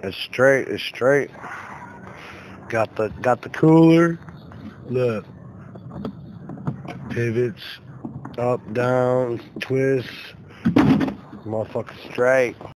It's straight. It's straight. Got the cooler. Look, pivots, up, down, twist. Motherfucker straight.